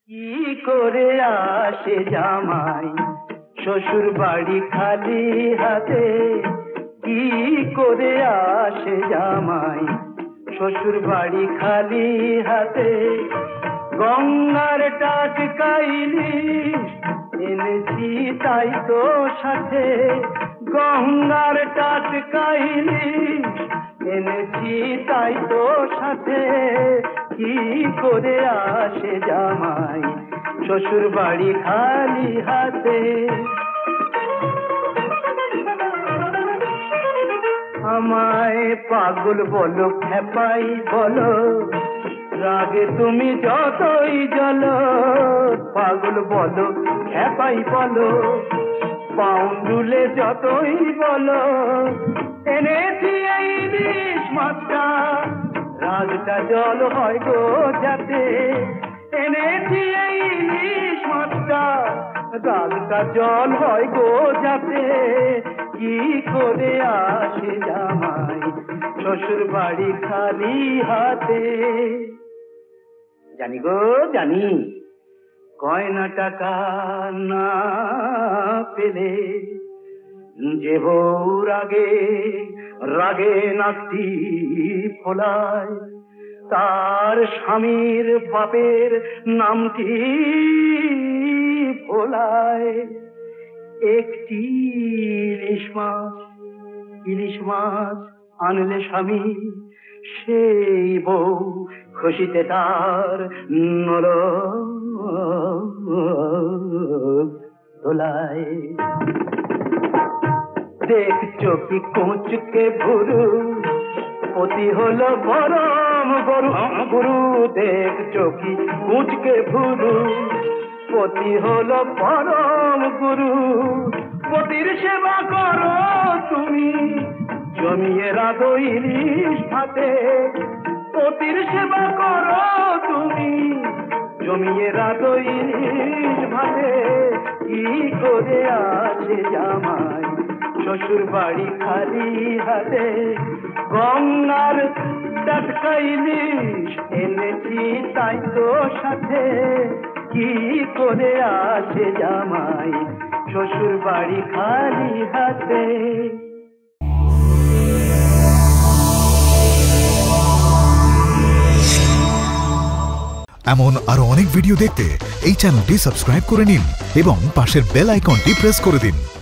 কি করে আসে জামাই শ্বশুর বাড়ি খালি হাতে, কি করে আসে জামাই শ্বশুর বাড়ি খালি হাতে। গঙ্গার টাটকা ইলিশ এনেছি তাই তো সাথে, গঙ্গার টাটকা ইলিশ এনেছি তাই তো সাথে। কি করে আসে জামাই শ্বশুর বাড়ি খালি হাতে। আমায় পাগল বলো খেপাই বলো, রাগে তুমি যতই জ্বলো। পাগল বলো খেপাই বলো, পাউন্ডুলে যতই বলো। এনেছি এই ইলিশ মাছটা, রাগটা জল হয় গো যাতে। এনেছি এই ইলিশ মাছটা, রাগটা জল হয় গো যাতে। কি করে আসে জামাই শ্বশুর বাড়ি খালি হাতে। জানি গো জানি, গয়না টাকা না পেলে যে বউ রাগে রাগে নাকটি ফোলায়, তার স্বামীর বাপের নামটি ভোলায়। একটি ইলিশ মাছ আনলে স্বামী, সেই বউ খুশিতে তার নর দোলায়। দেখছো কি কুঁচকে ভুরু, পতি হলো গরম গরু গুরু। দেখছো কি কুঁচকে ভুরু, পতি হলো পরম গুরু। পতির সেবা করো তুমি, জমিয়ে রাধো ইলিশ ভাতে। পতির সেবা করো তুমি, জমিয়ে রাধো ইলিশ ভাতে। কি করে আসে জামাই শ্বশুর বাড়ি খালি হাতে। গঙ্গার টাটকা ইলিশ এনেছি তাই তো সাথে। কি করে আসে জামাই শ্বশুর বাড়ি খালি হাতে। এমন আরো অনেক ভিডিও দেখতে এই চ্যানেলটি সাবস্ক্রাইব করে নিন এবং পাশের বেল আইকনটি প্রেস করে দিন।